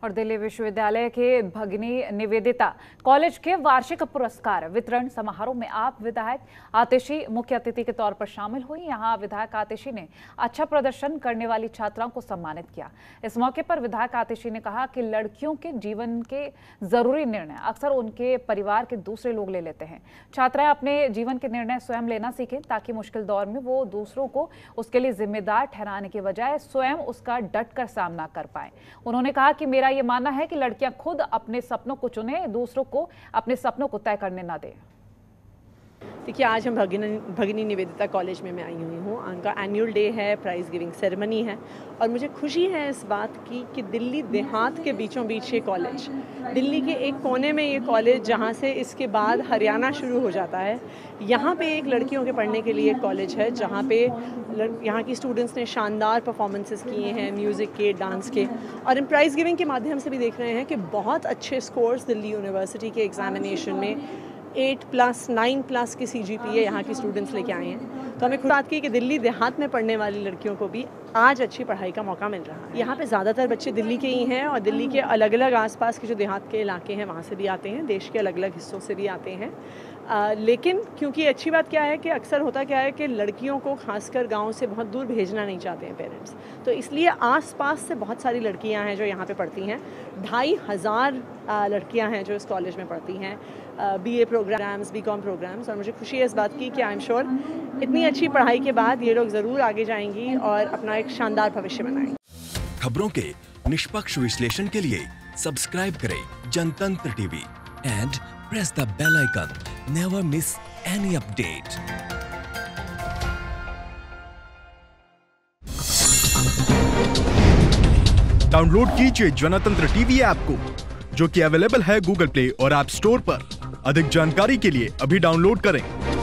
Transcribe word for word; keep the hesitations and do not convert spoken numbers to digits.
और दिल्ली विश्वविद्यालय के भगिनी निवेदिता कॉलेज के वार्षिक पुरस्कार वितरण समारोह में आप विधायक आतिशी मुख्य अतिथि के तौर पर शामिल हुई। यहां विधायक आतिशी ने अच्छा प्रदर्शन करने वाली छात्राओं को सम्मानित किया। इस मौके पर विधायक आतिशी ने कहा कि लड़कियों के जीवन के जरूरी निर्णय अक्सर उनके परिवार के दूसरे लोग ले लेते हैं। छात्राएं अपने जीवन के निर्णय स्वयं लेना सीखें ताकि मुश्किल दौर में वो दूसरों को उसके लिए जिम्मेदार ठहराने के बजाय स्वयं उसका डट कर सामना कर पाए। उन्होंने कहा कि मेरा ये मानना है कि लड़कियां खुद अपने सपनों को चुने, दूसरों को अपने सपनों को तय करने ना दें। देखिए, आज हम भगिनी भगिनी निवेदिता कॉलेज में मैं आई हुई हूँ। उनका एनुअल डे है, प्राइज़ गिविंग सेरेमनी है और मुझे खुशी है इस बात की कि दिल्ली देहात के बीचों बीच ये कॉलेज, दिल्ली के एक कोने में ये कॉलेज जहाँ से इसके बाद हरियाणा शुरू हो जाता है, यहाँ पे एक लड़कियों के पढ़ने के लिए कॉलेज है जहाँ पे यहाँ की स्टूडेंट्स ने शानदार परफॉर्मेंसेस किए हैं म्यूज़िक के, डांस के, और इन प्राइज़ गिविंग के माध्यम से भी देख रहे हैं कि बहुत अच्छे स्कोर्स दिल्ली यूनिवर्सिटी के एग्जामिनेशन में एट प्लस नाइन प्लस के सी जी पी ए यहाँ की स्टूडेंट्स लेके आए हैं। तो हमें खुद बात की कि दिल्ली देहात में पढ़ने वाली लड़कियों को भी आज अच्छी पढ़ाई का मौका मिल रहा है। यहाँ पे ज़्यादातर बच्चे दिल्ली के ही हैं और दिल्ली के अलग अलग आसपास के जो देहात के इलाके हैं वहाँ से भी आते हैं, देश के अलग अलग हिस्सों से भी आते हैं। आ, लेकिन क्योंकि अच्छी बात क्या है कि अक्सर होता क्या है कि लड़कियों को खासकर गांव से बहुत दूर भेजना नहीं चाहते हैं पेरेंट्स, तो इसलिए आसपास से बहुत सारी लड़कियां हैं जो यहाँ पे पढ़ती हैं। ढाई हज़ार लड़कियां हैं जो इस कॉलेज में पढ़ती हैं, B A programmes, B com programmes, और मुझे खुशी है इस बात की कि आई एम श्योर इतनी अच्छी पढ़ाई के बाद ये लोग ज़रूर आगे जाएंगी और अपना एक शानदार भविष्य बनाएंगी। खबरों के निष्पक्ष विश्लेषण के लिए सब्सक्राइब करें Jantantra TV and press the bell icon. Never miss any update. Download कीजिए जनतंत्र टीवी ऐप को, जो कि अवेलेबल है गूगल प्ले और ऐप स्टोर पर। अधिक जानकारी के लिए अभी डाउनलोड करें।